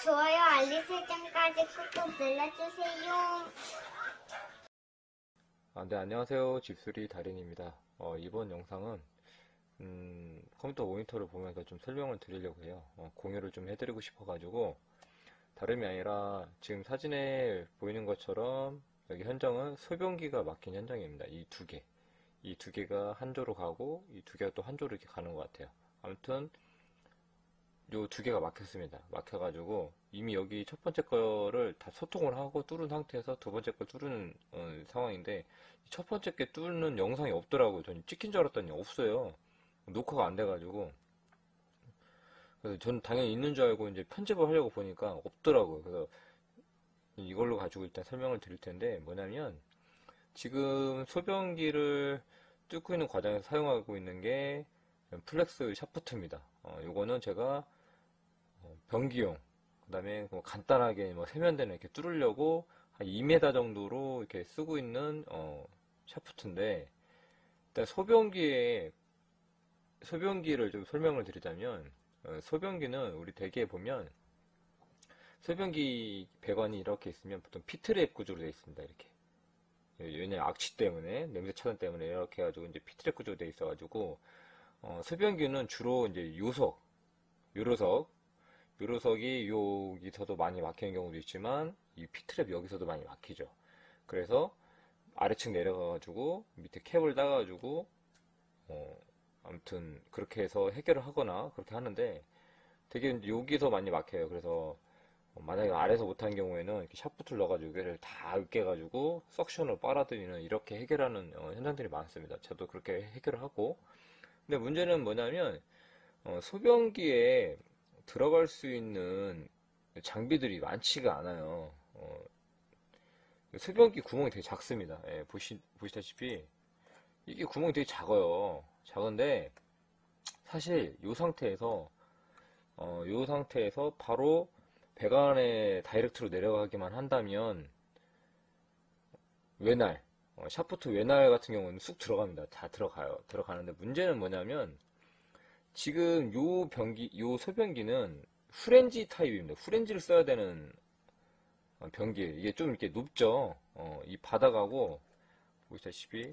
좋아요, 알림 설정까지 꾹꾹 눌러주세요. 네, 안녕하세요. 집수리 달인입니다. 이번 영상은 컴퓨터 모니터를 보면서 좀 설명을 드리려고 해요. 공유를 좀 해드리고 싶어가지고, 다름이 아니라 지금 사진에 보이는 것처럼 여기 현장은 소변기가 막힌 현장입니다. 이 두 개가 한 조로 가고 이 두 개가 또 한 조로 이렇게 가는 것 같아요. 아무튼 요 두 개가 막혔습니다. 막혀가지고 이미 여기 첫 번째 거를 다 소통을 하고 뚫은 상태에서 두 번째 걸 뚫는 상황인데, 첫 번째 게 뚫는 영상이 없더라고요. 저는 찍힌 줄 알았더니 없어요. 녹화가 안 돼가지고. 그래서 전 당연히 있는 줄 알고 이제 편집을 하려고 보니까 없더라고요. 그래서 이걸로 가지고 일단 설명을 드릴 텐데, 뭐냐면 지금 소변기를 뚫고 있는 과정에서 사용하고 있는 게 플렉스 샤프트입니다. 요거는 제가 변기용, 그 다음에 간단하게 뭐 세면대는 이렇게 뚫으려고 한 2m 정도로 이렇게 쓰고 있는 샤프트인데, 일단 소변기를 좀 설명을 드리자면, 소변기는 우리 대개에 보면 소변기 배관이 이렇게 있으면 보통 피트랩 구조로 되어 있습니다. 이렇게. 왜냐면 악취 때문에, 냄새 차단 때문에 이렇게 해가지고 이제 피트랩 구조로 되어 있어가지고, 소변기는 주로 이제 요로석이 여기서도 많이 막히는 경우도 있지만, 이 피트랩 여기서도 많이 막히죠. 그래서 아래층 내려가가지고 밑에 캡을 따가지고 아무튼 그렇게 해서 해결을 하거나 그렇게 하는데, 되게 여기서 많이 막혀요. 그래서 만약에 아래서 못한 경우에는 이렇게 샤프트를 넣어가지고 여기를 다 으깨가지고 석션을 빨아들이는, 이렇게 해결하는 현상들이 많습니다. 저도 그렇게 해결을 하고. 근데 문제는 뭐냐면 소변기에 들어갈 수 있는 장비들이 많지가 않아요. 소변기 구멍이 되게 작습니다. 예, 보시다시피 이게 구멍이 되게 작아요. 작은데 사실 이 상태에서 바로 배관에 다이렉트로 내려가기만 한다면, 외날, 샤프트 외날 같은 경우는 쑥 들어갑니다. 다 들어가는데, 문제는 뭐냐면 지금 요 소변기는 후렌지 타입입니다. 후렌지를 써야 되는 변기. 이게 좀 이렇게 높죠. 이 바닥하고 보시다시피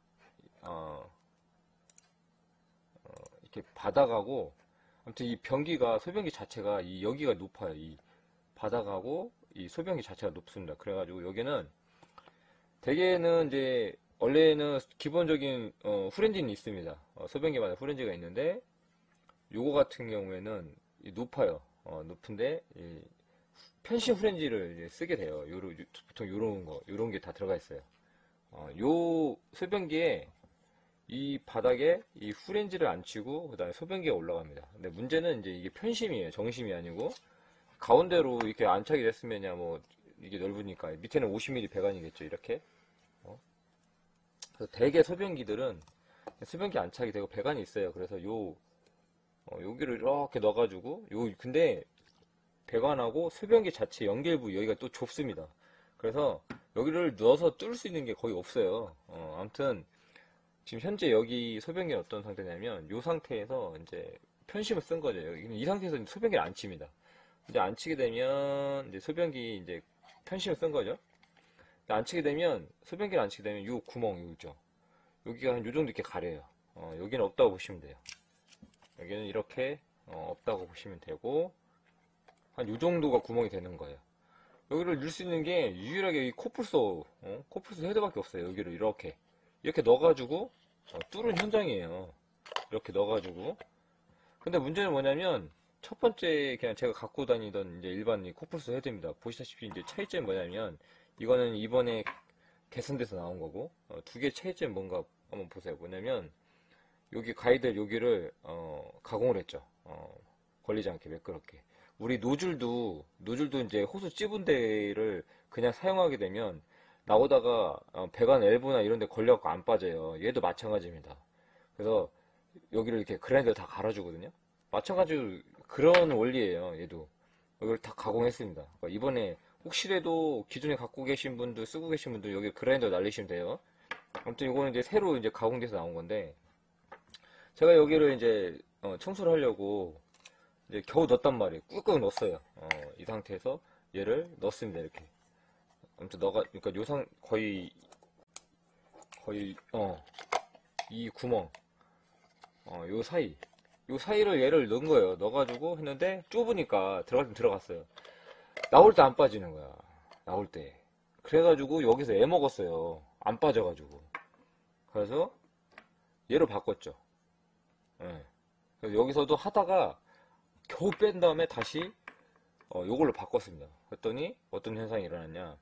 이렇게 바닥하고, 아무튼 이 변기가, 소변기 자체가 여기가 높아요. 이 바닥하고 이 소변기 자체가 높습니다. 그래가지고 여기는 대개는 이제 원래는 기본적인 후렌지는 있습니다. 소변기마다 후렌지가 있는데, 요거 같은 경우에는 높아요. 높은데 편식 후렌지를 이제 쓰게 돼요. 보통 요런 게 다 들어가 있어요. 요 소변기에 이 바닥에 이 후렌지를 안 치고 그다음에 소변기가 올라갑니다. 근데 문제는 이제 이게 편심이에요. 정심이 아니고, 가운데로 이렇게 안착이 됐으면야 뭐 이게 넓으니까 밑에는 50mm 배관이겠죠. 이렇게. 그래서 대개 소변기들은 소변기 안착이 되고 배관이 있어요. 그래서 여기를 이렇게 넣어가지고, 근데 배관하고 소변기 자체 연결부 여기가 또 좁습니다. 그래서 여기를 넣어서 뚫을 수 있는 게 거의 없어요. 아무튼 지금 현재 여기 소변기는 어떤 상태냐면, 이 상태에서 이제 편심을 쓴 거죠. 이 상태에서 소변기를 안 칩니다. 이제 안 치게 되면 이제 소변기 이제 편심을 쓴 거죠. 소변기를 안 치게 되면 요 구멍 있죠. 여기가 한 요 정도 이렇게 가려요. 여기는 없다고 보시면 돼요. 여기는 이렇게 없다고 보시면 되고, 한 요 정도가 구멍이 되는 거예요. 여기를 넣을 수 있는 게 유일하게 이 코뿔소 헤드밖에 없어요. 여기를 이렇게 넣어가지고 뚫은 현장이에요. 이렇게 넣어가지고. 근데 문제는 뭐냐면, 첫 번째 그냥 제가 갖고 다니던 이제 일반 이 코뿔소 헤드입니다. 보시다시피 이제 차이점이 뭐냐면, 이거는 이번에 개선돼서 나온 거고, 두 개 차이점이 뭔가 한번 보세요. 뭐냐면, 여기 여기를 가공을 했죠. 걸리지 않게 매끄럽게. 우리 노즐도 이제 호수 찝은 데를 그냥 사용하게 되면 나오다가 배관 엘보나 이런 데 걸려갖고 안 빠져요. 얘도 마찬가지입니다. 그래서 여기를 이렇게 그라인더를 다 갈아주거든요. 마찬가지로 그런 원리예요. 얘도 여기를 다 가공했습니다. 그러니까 이번에 혹시라도 기존에 갖고 계신 분들, 쓰고 계신 분들 여기 그라인더 날리시면 돼요. 아무튼 이거는 이제 새로 이제 가공돼서 나온 건데, 제가 여기를 이제 청소를 하려고 이제 겨우 넣었단 말이에요. 꾹꾹 넣었어요. 상태에서 얘를 넣습니다. 이렇게. 아무튼 그러니까 요상 거의 이 구멍, 요 사이를 얘를 넣은 거예요. 넣어가지고 했는데 좁으니까 들어갈 때 들어갔어요. 나올 때 안 빠지는 거야. 나올 때. 그래가지고 여기서 애 먹었어요. 안 빠져가지고. 그래서 얘로 바꿨죠. 예. 그래서 여기서도 하다가 겨우 뺀 다음에 다시 요걸로 바꿨습니다. 그랬더니 어떤 현상이 일어났냐.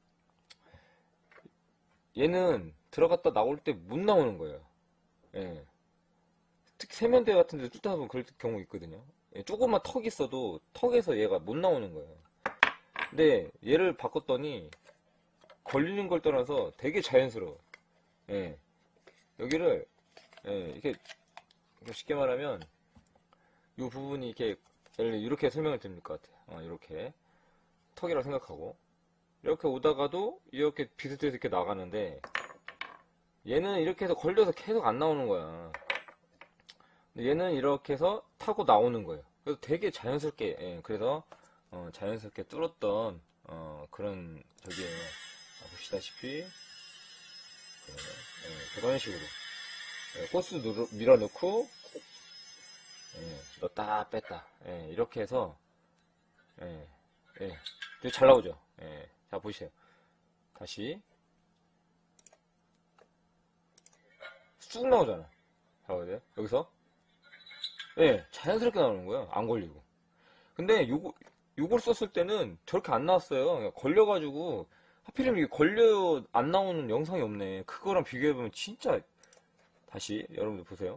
얘는 들어갔다 나올 때 못 나오는 거예요. 예. 특히 세면대 같은 데 뚫다 보면 그럴 경우 있거든요. 예, 조금만 턱 있어도 턱에서 얘가 못 나오는 거예요. 근데 얘를 바꿨더니 걸리는 걸 떠나서 되게 자연스러워. 예. 여기를 이렇게 쉽게 말하면 이 부분이 이렇게 설명을 드릴 것 같아요. 이렇게 턱이라고 생각하고 이렇게 오다가도 이렇게 비슷해서 이렇게 나가는데 얘는 이렇게 해서 걸려서 계속 안 나오는 거야. 근데 얘는 이렇게 해서 타고 나오는 거예요. 그래서 되게 자연스럽게 그래서 자연스럽게 뚫었던 그런 저기에요. 보시다시피 그런 식으로 호스 밀어넣고 넣었다 뺐다 이렇게 해서 되게 잘 나오죠. 자 보세요. 다시 쑥 나오잖아. 자 보세요. 여기서 자연스럽게 나오는 거예요. 안 걸리고. 근데 요걸 썼을 때는 저렇게 안 나왔어요. 걸려가지고 하필이면 이게 걸려 안 나오는 영상이 없네. 그거랑 비교해보면 진짜 다시 여러분들 보세요.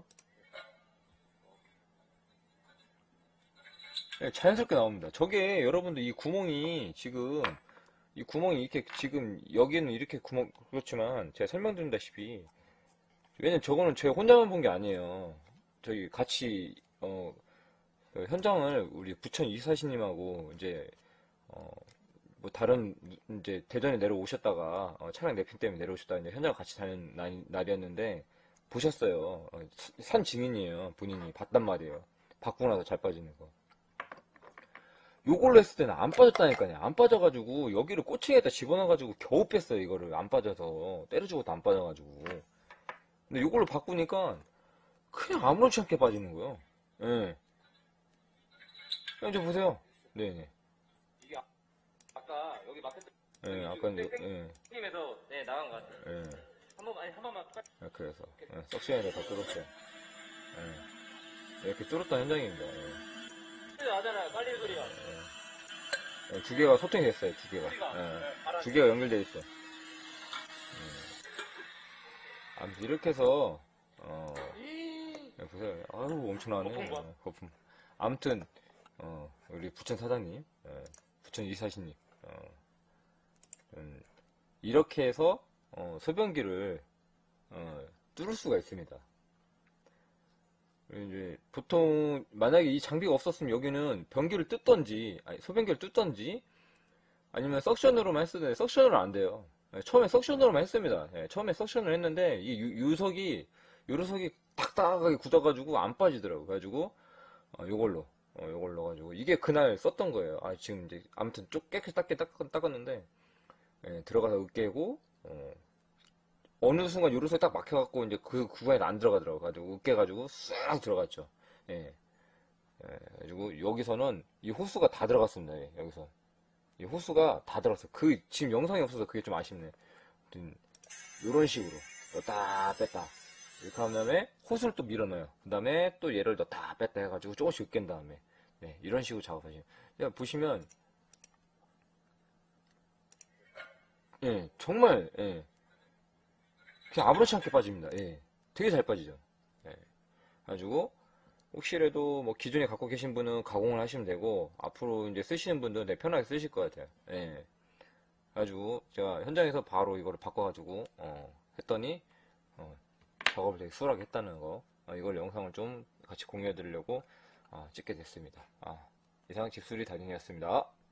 자연스럽게 나옵니다. 저게 여러분들 이 구멍이 이렇게 지금 여기는 이렇게 구멍 그렇지만 제가 설명드린다시피 왜냐면 저거는 제가 혼자만 본 게 아니에요. 저희 같이 그 현장을 우리 부천 이사시님하고 이제 뭐 다른 이제 대전에 내려오셨다가 차량 내핀 때문에 내려오셨다가 이제 현장을 같이 다니는 날이었는데 보셨어요. 산 증인이에요. 본인이 봤단 말이에요. 바꾸고 나서 잘 빠지는 거. 요걸로 했을 때는 안 빠졌다니까요. 안 빠져가지고 여기를 꼬챙이에다 집어넣어가지고 겨우 뺐어요. 이거를 안 빠져서 때려주고도 안 빠져가지고. 근데 요걸로 바꾸니까 그냥 아무렇지 않게 빠지는 거예요. 예. 그냥 저 보세요. 네네. 이게 아까 여기 마켓 아까 이제 팀에서 나간 것 같아요. 한 번만 그래서 석션에다 다 뚫었어요. 이렇게 뚫었던 현장입니다. 나잖아요. 빨리 소리가. 두 개가 소통이 됐어요. 두 개가. 두 개가 연결되어 있어요. 아무튼 이렇게 해서 보세요. 아유 엄청나네. 거품. 아무튼 우리 부천 사장님, 부천 이사시님, 이렇게 해서 소변기를 뚫을 수가 있습니다. 이제 보통 만약에 이 장비가 없었으면 여기는 변기를 뜯던지, 아니 소변기를 뜯던지, 아니면 석션으로만 했었는데 석션으로 안 돼요. 처음에 석션으로만 했습니다. 처음에 석션을 했는데 이 요석이 딱딱하게 굳어가지고 안 빠지더라고. 그래가지고 요걸로 가지고 이게 그날 썼던 거예요. 지금 이제 아무튼 쭉 깨끗이 닦았는데 들어가서 으깨고 어느 순간 요로석이 딱 막혀갖고 이제 그 구간에 안 들어가더라고. 가지고 으깨가지고 싹 들어갔죠. 그리고 여기서는 이 호수가 다 들어갔습니다. 여기서 이 호수가 다 들어갔어. 지금 영상이 없어서 그게 좀 아쉽네. 요런 식으로 넣었다 뺐다 이렇게 한 다음에 호수를 또 밀어넣어요. 그 다음에 또 얘를 넣었다 뺐다 해가지고 조금씩 으깬 다음에 이런 식으로 작업하시면 보시면 정말 그냥 아무렇지 않게 빠집니다. 되게 잘 빠지죠. 그래가지고 혹시라도 뭐 기존에 갖고 계신 분은 가공을 하시면 되고 앞으로 이제 쓰시는 분들은 편하게 쓰실 것 같아요. 그래가지고 제가 현장에서 바로 이거를 바꿔가지고 했더니 작업을 되게 수월하게 했다는 거 이걸 영상을 좀 같이 공유해 드리려고 찍게 됐습니다. 이상 집수리 달인이었습니다.